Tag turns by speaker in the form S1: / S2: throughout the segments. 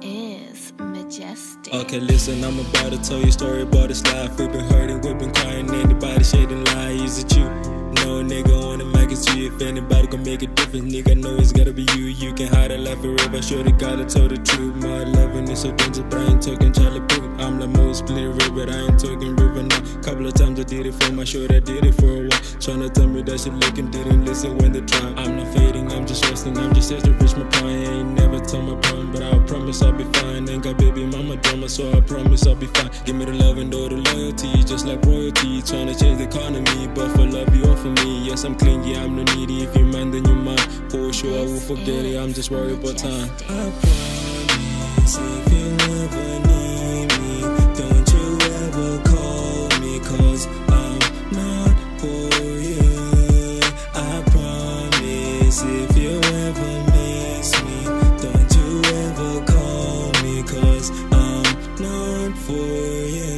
S1: is majestic.
S2: Okay, listen, I'm about to tell you a story about this life. We've been hurting, we've been crying, anybody shading lie. Is it you? No, nigga, on the mic is you. If anybody gon' make a difference, nigga, know it's gotta be you. You can hide a life forever, sure they gotta tell the truth. My loving is so dangerous, but I ain't talking Charlie Puth. I'm the most split river, I ain't talking river now. Couple of times I did it for my show, I did it for a while. Tryna tell me that shit looking, didn't listen when they try. I'm not fading, I'm just resting, I'm just here to reach my prime. Ain't never told my problem, but I promise I'll be fine. Ain't got baby mama drama, so I promise I'll be fine. Give me the love and all the loyalty, just like royalty. Tryna change the economy, but for love you offer me. Yes, I'm clingy, I'm no needy. If you mind, then you mind. For sure, I will forget it, I'm just worried about time. I promise if you ever need me, don't you ever call me, cause I'm not for you. I promise if you ever miss me, don't you ever call me, cause I'm not for you.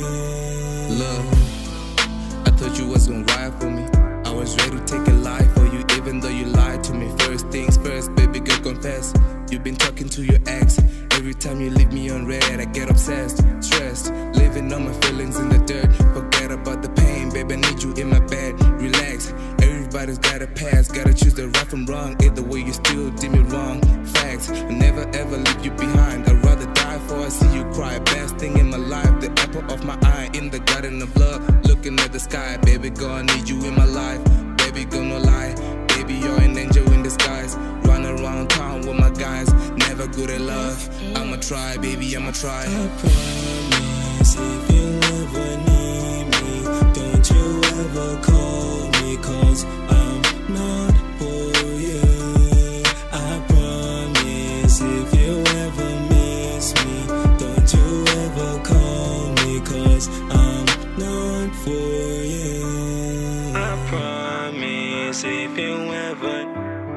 S3: Love, I thought you was gonna ride for me. I was ready to take a life for you, even though you lied to me. First things first, baby girl, confess. You've been talking to your ex. Every time you leave me on red, I get obsessed, stressed, living on my feelings in the dirt. Forget about the pain, baby, I need you in my bed. Relax, everybody's got a past, gotta choose the right from wrong. Either way, you still did me wrong. Facts, I never ever leave you behind. I'd rather die before I see you cry. Best thing in my life, the apple of my eye, in the garden of love, looking at the sky. Baby girl, I need you in my life. Baby girl, no lie, baby, you're an angel in disguise. Run around town with my guys, never good at love. I'ma try, baby, I'ma try.
S2: I promise if you ever need me, don't you ever call me, cause I'm not for you. I promise if you ever miss me, don't you ever call me, cause I'm not for you. I promise if you ever,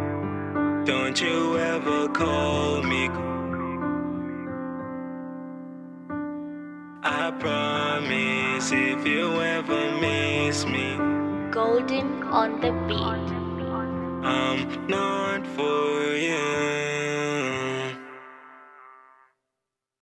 S2: don't you ever call me. I promise if you ever miss me,
S1: Golden on the beat.
S2: I'm not for